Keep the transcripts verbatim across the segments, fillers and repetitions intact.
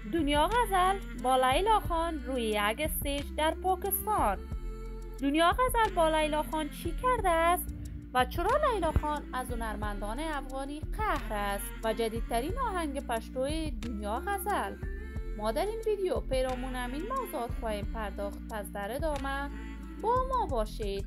دنیا غزل با لیلا خان روی یک استیج در پاکستان. دنیا غزل با لیلا خان چی کرده است و چرا لیلا خان از هنرمندان افغانی قهر است و جدیدترین آهنگ پشتوی دنیا غزل؟ ما در این ویدیو پیرامون همین موضوعات خواهیم پرداخت، پس در ادامه با ما باشید.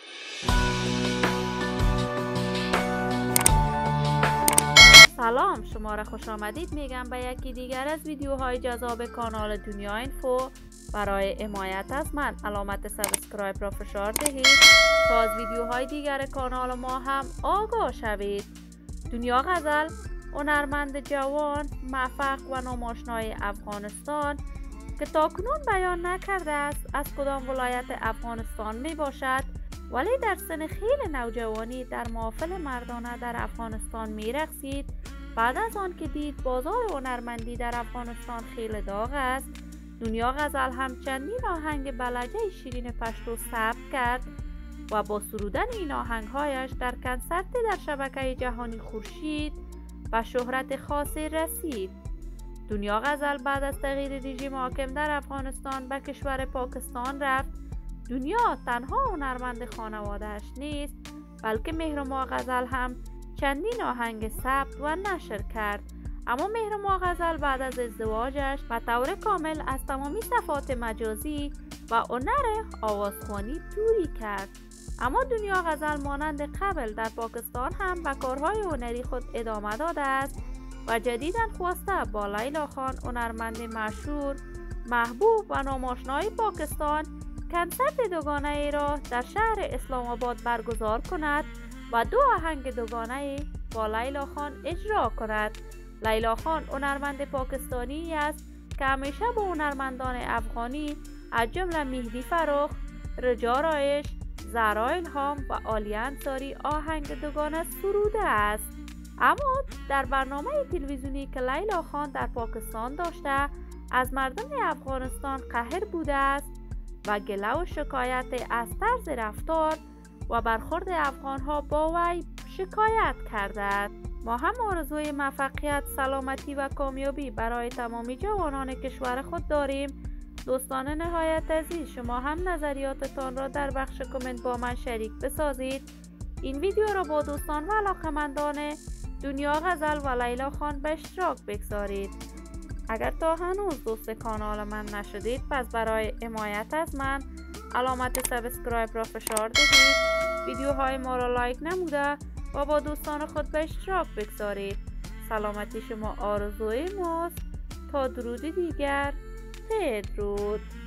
سلام، شما را خوش آمدید میگم به یکی دیگر از ویدیوهای جذاب کانال دنیا اینفو. برای حمایت از من علامت سابسکرایب را فشار دهید تا از ویدیوهای دیگر کانال ما هم آگاه شوید. دنیا غزل هنرمند جوان، موفق و ناماشنای افغانستان که تاکنون بیان نکرده است از کدام ولایت افغانستان می باشد، ولی در سن خیلی نوجوانی در محافل مردانه در افغانستان می رقصید. بعد از آن که دید بازار هنرمندی در افغانستان خیلی داغ است، دنیا غزل هم چندین آهنگ بلجه شیرین پشتو ثبت کرد و با سرودن این آهنگهایش در کنسرت در شبکه جهانی خورشید و شهرت خاصی رسید. دنیا غزل بعد از تغییر رژیم حاکم در افغانستان به کشور پاکستان رفت. دنیا تنها هنرمند خانواده‌اش نیست، بلکه مهرما غزل هم چندین آهنگ ثبت و نشر کرد. اما مهرما غزل بعد از ازدواجش به طور کامل از تمامی صفات مجازی و هنر آوازخوانی دوری کرد. اما دنیا غزل مانند قبل در پاکستان هم به کارهای هنری خود ادامه داده است و جدیداً خواسته با لیلا خان، هنرمند مشهور، محبوب و ناماشنای پاکستان، کنسرت دوگانه ای را در شهر اسلام آباد برگزار کند و دو آهنگ دوگانه با لیلا خان اجرا کند. لیلا خان هنرمند پاکستانی است که همیشه با هنرمندان افغانی از جمله مهدی فروخ، رجا رایش، زهرا الهام و عالیه انصاری آهنگ دوگانه سروده است. اما در برنامه تلویزیونی که لیلا خان در پاکستان داشته، از مردم افغانستان قهر بوده است و گله و شکایت از طرز رفتار و برخورد افغانها با وی شکایت کرده. ما هم آرزوی موفقیت، سلامتی و کامیابی برای تمامی جوانان کشور خود داریم. دوستان نهایت عزیز، شما هم نظریاتتان را در بخش کامنت با من شریک بسازید. این ویدیو را با دوستان و علاقه‌مندان دنیا غزل و لیلا خان به اشتراک بگذارید. اگر تا هنوز دوست کانال من نشدید، پس برای حمایت از من علامت سابسکرایب را فشار دهید، ویدیوهای ما را لایک نموده و با دوستان خود به اشتراک بگذارید. سلامتی شما آرزوی ماست. تا درود دیگر، بدرود.